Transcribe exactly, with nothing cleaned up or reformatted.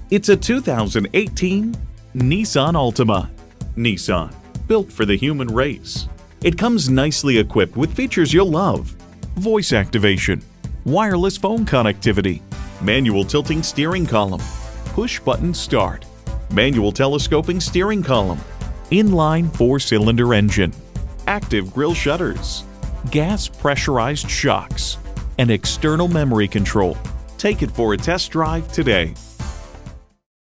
It's a two thousand eighteen Nissan Altima. Nissan, built for the human race. It comes nicely equipped with features you'll love: voice activation, wireless phone connectivity, manual tilting steering column, push-button start, manual telescoping steering column, inline four-cylinder engine, active grille shutters, gas pressurized shocks, and external memory control. Take it for a test drive today.